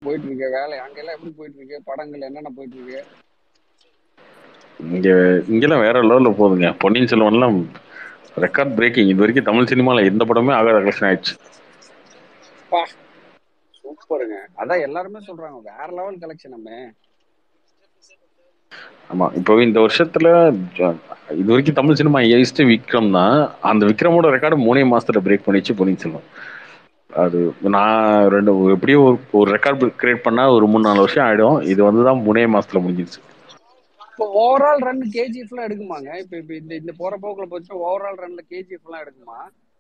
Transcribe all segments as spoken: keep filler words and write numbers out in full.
போயிட்டு இருக்கு வேலை? அங்கெல்லாம் எப்படி போயிட்டு இருக்கு? படங்கள் என்னென்ன போயிட்டு இருக்கு? இங்க இங்கெல்லாம் வேற லெவல்ல போகுதுங்க. பொன்னியின் செல்வன்லாம் ரெக்கார்ட் பிரேக்கிங். இது வரைக்கும் தமிழ் சினிமால எந்த படமே ஆகாத கலெக்ஷன் ஆயிடுச்சு. பா சூப்பருங்க. அதான் எல்லாருமே சொல்றாங்க வேற லெவல் கலெக்ஷன். நம்ம ஆமா, இப்போ இந்த வருஷத்துல ஜ- இது வரைக்கும் தமிழ் சினிமா ஏஸ்ட் விக்ரம் தான். அந்த விக்ரமோட ரெக்கார்டு மூணே மாசத்துல பிரேக் பண்ணிச்சு பொன்னியின் செல்வன். அது நான் ரெண்டு எப்படியும் ஒரு ஒரு ரெக்கார்ட் கிரியேட் பண்ணா ஒரு மூணு நாலு வருஷம் ஆயிடும். இது வந்து தான் மூணே மாசத்துல முடிஞ்சிருச்சு. இப்போ ஓவரால் ரன் கேஜிஎஃப் எல்லாம் எடுக்குமாங்க? இப்ப இப்ப இந்த இந்த போற போக்குல போச்சுன்னா ஓவரால் ரன்ல கேஜிஎஃப் எல்லாம் எடுக்குமா?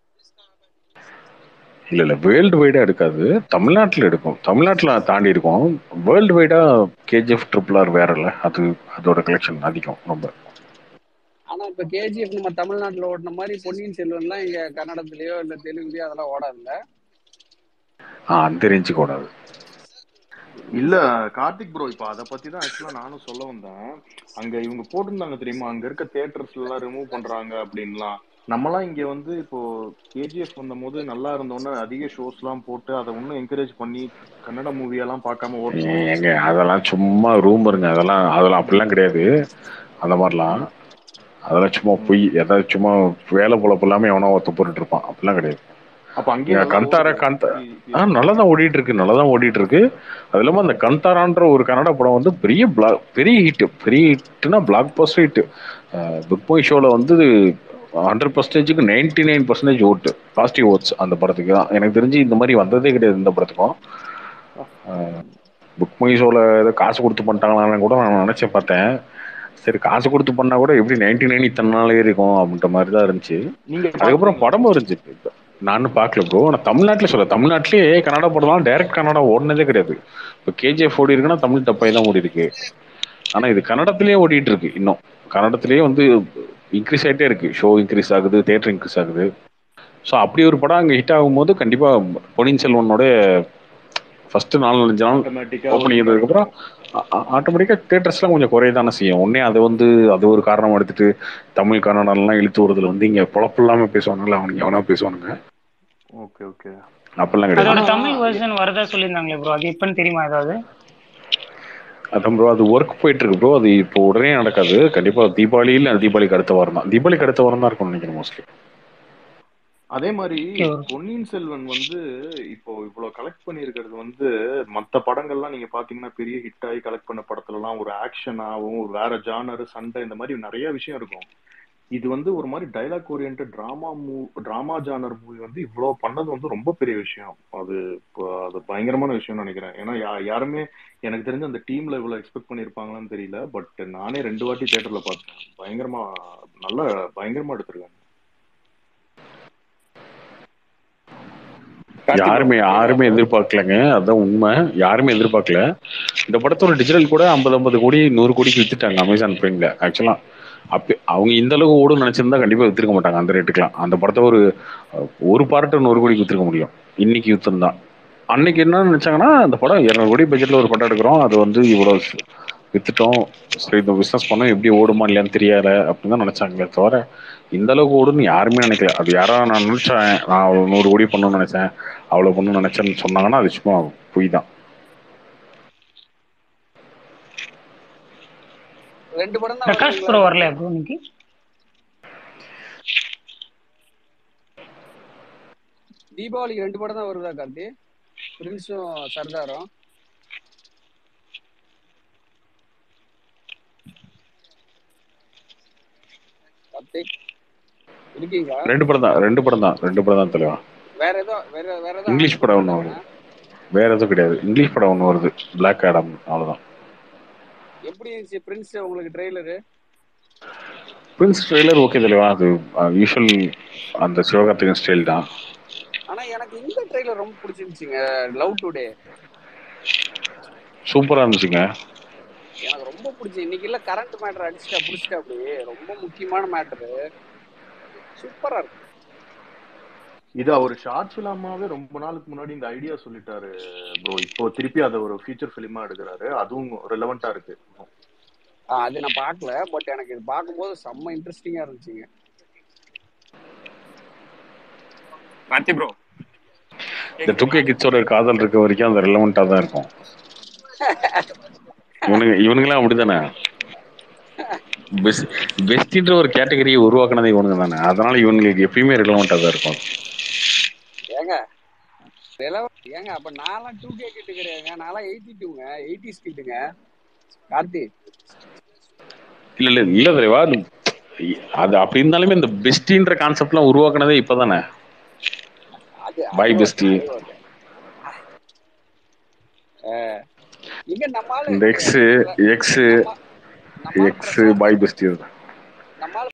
இல்ல இல்ல, வேர்ல்டு வைடா எடுக்காது, தமிழ்நாட்டுல எடுக்கும். தமிழ்நாட்டுல தாண்டி இருக்கும். வேர்ல்டு வைடா கேஜிஎஃப் ட்ரிபிள் ஆர் வேற இல்ல, அது அதோட கலெக்ஷன் அதிகம் ரொம்ப. ஆனா இப்ப கேஜிஎஃப் நம்ம தமிழ்நாட்டுல ஓடின மாதிரி பொன்னியின் செல்வன்லாம் இங்க கன்னடத்திலயோ இல்ல தெலுங்குலயோ அதெல்லாம் ஓடாதுல்ல. ஆ, அந்த ரேஞ்சுக்கு ஓடாது. இல்ல கார்த்திக் ப்ரோ, இப்ப அதை பத்தி தான் ஆக்சுவலா நானும் சொல்ல வந்தேன். அங்க இவங்க போட்டிருந்தாங்க தெரியுமா, அங்க இருக்க தியேட்டர்ஸ்ல எல்லாம் ரிமூவ் பண்றாங்க அப்படின்லாம். நம்மலாம் இங்க வந்து இப்போ கேஜிஎஃப் வந்த போது நல்லா இருந்தோன்னு அதிக ஷோஸ் எல்லாம் போட்டு அதை இன்னும் என்கரேஜ் பண்ணி கன்னட மூவியெல்லாம் பார்க்காம ஓட்டணும். எங்க அதெல்லாம் சும்மா ரூமருங்க. அதெல்லாம் அதெல்லாம் அப்படிலாம் கிடையாது. அந்த மாதிரிலாம் அதெல்லாம் சும்மா பொய். ஏதாவது சும்மா வேலை பொழப்பு இல்லாம எவனோ ஒருத்த போட்டுட்டு இருப்பான். அப்படிலாம் கிடையாது. அப்ப அங்கேயே நல்லா கந்தாரா ஓடுது. கந்தா ஆ நல்லா தான் ஓடிட்டு இருக்கு, நல்லா தான் ஓடிட்டு இருக்கு. அது இல்லாம அந்த கந்தாரான்ற ஒரு கன்னட படம் வந்து பெரிய பிளாக் பெரிய ஹிட். பெரிய ஹிட்னா blockbuster hit. Big boy ஷோல வந்து ஹண்ட்ரட் பர்சன்டேஜுக்கு ninety nine percentage vote positive votes அந்த படத்துக்கு தான். எனக்கு தெரிஞ்சு இந்த மாதிரி வந்ததே கிடையாது இந்த படத்துக்கும். புக் மை ஷோல ஏதோ காசு கொடுத்து பண்ணிட்டாங்களான்னு கூட நான் நினைச்சு பார்த்தேன். சரி, காசு கொடுத்து பண்ணா கூட எப்படி நைன்டி நைன் இத்தனை நாளே இருக்கும் அப்படின்ற மாதிரி தான் இருந்துச்சு. நீங்க அதுக்கப்புறம் பாத்துட்டீங்களா? படமும் இருந்துச்சு. நானும் பார்க்கல ப்ரோ. நான் தமிழ்நாட்டிலே சொல்ல, தமிழ்நாட்டிலேயே கன்னடா படம்லாம் டைரக்ட் கன்னடா ஓடினதே கிடையாது. இப்போ கேஜிஎஃப் ஓடி இருக்குன்னா தமிழ் டப்பாய் தான் ஓடி இருக்கு. ஆனா இது கன்னடத்திலேயே ஓடிட்டு இருக்கு இன்னும். கன்னடத்திலேயே வந்து இன்க்ரீஸ் ஆகிட்டே இருக்கு. ஷோ இன்க்ரீஸ் ஆகுது, தேட்டர் இன்க்ரீஸ் ஆகுது. ஸோ அப்படி ஒரு படம் அங்கே ஹிட் ஆகும்போது கண்டிப்பா பொன்னியின் செல்வனோட ஃபர்ஸ்ட் நாலு அஞ்சு நாள் ஆட்டோமேட்டிக்கா ஓப்பனிங் ஓடிட்டே இருந்ததுக்கப்புறம் இருக்கும். ஆட்டோமேட்டிக்காக தேட்டர்ஸ்லாம் கொஞ்சம் குறையதானே செய்யும். உடனே அதை வந்து அது ஒரு காரணம் எடுத்துட்டு தமிழ் கன்னடம்லாம் இழுத்து வருதுல வந்து இங்கே பொழப்பு இல்லாமல் பேசுவானுங்களா, அவனுங்க எவனா பேசுவானுங்க. Okay okay. அப்படிலாம் அதோட கிடையாது. தமிழ் வெர்ஷன் வரதா சொல்லியிருந்தாங்களே ப்ரோ, அது எப்பன்னு தெரியுமா ஏதாவது? அதான் ப்ரோ, அது ஒர்க் போயிட்டு இருக்கு ப்ரோ. அது இப்போ உடனே நடக்காது. கண்டிப்பா தீபாவளி இல்ல தீபாவளிக்கு அடுத்த வாரம் தான். தீபாவளிக்கு அடுத்த வாரம் தான் இருக்கும்னு நினைக்கிறேன் மோஸ்ட்லி. அதே மாதிரி Okay bro. பொன்னியின் செல்வன் வந்து இப்போ இவ்வளவு கலெக்ட் பண்ணியிருக்கிறது வந்து மத்த படங்கள்லாம் நீங்க பாத்தீங்கன்னா பெரிய ஹிட் ஆகி கலெக்ட் பண்ண படத்துல எல்லாம் ஒரு ஆக்ஷனாகவும் ஒரு வேற ஜானர் சண்டை இந்த மாதிரி நிறைய விஷயம் இருக்கும். இது வந்து ஒரு மாதிரி டைலாக் ஓரியன்ட் டிராமா மூ டிராமா ஜானர் மூவி வந்து இவ்வளவு பண்ணது வந்து ரொம்ப பெரிய விஷயம். அது இப்போ அது பயங்கரமான விஷயம்னு நினைக்கிறேன். ஏன்னா யா யாருமே எனக்கு தெரிஞ்ச அந்த டீம்ல இவ்வளவு எக்ஸ்பெக்ட் பண்ணியிருப்பாங்களான்னு தெரியல. பட் நானே ரெண்டு வாட்டி தியேட்டர்ல பார்த்தேன். பயங்கரமா நல்ல பயங்கரமா எடுத்திருக்காங்க. யாருமே யாருமே எதிர்பார்க்கலங்க, அதுதான் உண்மை. யாருமே எதிர்பார்க்கல. இந்த படத்தோட டிஜிட்டல் கூட ஐம்பது ஐம்பது கோடி நூறு கோடிக்கு வித்துட்டாங்க அமேசான் பிரைம்ல. ஆக்சுவலா அப்ப அவங்க இந்த அளவுக்கு ஓடும் நினைச்சிருந்தா கண்டிப்பா வித்திருக்க மாட்டாங்க அந்த ரேட்டுக்குலாம். அந்த படத்தை ஒரு ஒரு பார்ட்டு நூறு கோடிக்கு வித்திருக்க முடியும் இன்னைக்கு வித்திருந்தா. அன்னைக்கு என்ன நினைச்சாங்கன்னா, அந்த படம் இருநூறு கோடி பட்ஜெட்ல ஒரு படம் எடுக்கிறோம், அது வந்து இவ்வளவு வித்துட்டோம், சரி இந்த பிசினஸ் பண்ணோம், எப்படி ஓடுமா இல்லையான்னு தெரியல அப்படின்னு தான் நினைச்சாங்களே தவிர இந்த அளவுக்கு ஓடுன்னு யாருமே நினைக்கல. அது யாரா நான் நினைச்சேன், நான் அவ்வளவு நூறு கோடி பண்ணணும்னு நினைச்சேன், அவ்வளவு பண்ணணும்னு நினைச்சேன்னு சொன்னாங்கன்னா அது சும்மா பொய் தான். ரெண்டு படம் தான் பிரகாஷ் ப்ரோ வரல ப்ரோ இன்னைக்கு. தீபாவளிக்கு ரெண்டு படம் தான் வருதா கார்த்தி? பிரின்ஸும் சர்தாரும். இருக்கீங்களா? ரெண்டு படம் தான் ரெண்டு படம் தான் ரெண்டு படம் தான் தலைவா. வேற ஏதோ வேற வேற ஏதோ இங்கிலீஷ் படம் ஒன்று வருது. வேற எதுவும் கிடையாது. இங்கிலீஷ் படம் ஒன்று வருது, பிளாக் ஆடம், அவ்வளவுதான். எப்படி இருந்துச்சு பிரின்ஸ் உங்களுக்கு ட்ரெய்லரு? பிரின்ஸ் ட்ரெய்லர் ஓகே தலைவா. அது யூஷுவல் அந்த சிவகார்த்திகன் ஸ்டைல் தான். ஆனா எனக்கு இந்த ட்ரெய்லர் ரொம்ப பிடிச்சிருந்துச்சுங்க. லவ் டுடே சூப்பரா இருந்துச்சுங்க. எனக்கு ரொம்ப பிடிச்சி. இன்னைக்கு இல்ல கரண்ட் மேட்டர் அடிச்சுட்டா பிடிச்சிட்டா. அப்படி ரொம்ப முக்கியமான மேட்டரு. சூப்பரா இருக்கு. இது அவர் ஷார்ட் ஃபிலிமாவே ரொம்ப நாளுக்கு முன்னாடி இந்த ஐடியா சொல்லிட்டாரு ப்ரோ. இப்போ திருப்பி அதை ஒரு ஃபீச்சர் ஃபிலிமா எடுக்கிறாரு. அதுவும் ரெலவெண்டா இருக்கு. அது நான் பார்க்கல, பட் எனக்கு இது பார்க்கும்போது செம்ம இன்ட்ரெஸ்டிங்கா இருந்துச்சுங்க. கார்த்தி ப்ரோ, இந்த டூ கே கிட்ஸோட காதல் இருக்க வரைக்கும் அந்த ரெலவெண்டா தான் இருக்கும். இவனுங்க இவனுங்களாம் அப்படித்தானே. பெஸ்ட் பெஸ்ட்ன்ற ஒரு கேட்டகரியை உருவாக்குனதே இவனுங்க தானே. அதனால இவனுங்களுக்கு எப்பயுமே ரெலவெண்டா தான் இருக்கும். ஏங்க ஏங்க அப்ப நான்லாம் டூ கே கிட்டு கிடையாதுங்க, நான்லாம் எயிட்டி டூங்க எயிட்டிஸ் கிட்டுங்க கார்த்தி. இல்ல இல்ல இல்ல தலைவா, அது அப்படி இருந்தாலுமே இந்த பெஸ்டின்ற கான்செப்ட்லாம் உருவாக்குனதே இப்பதானே. அது பாய் அது பெஸ்டி ஓகே அது ஓகே. இங்க நம்மால இந்த எக்ஸ் எக்ஸ் நம்ம நம்மால எக்ஸ் பிரசாந்த் பாய் பெஸ்டி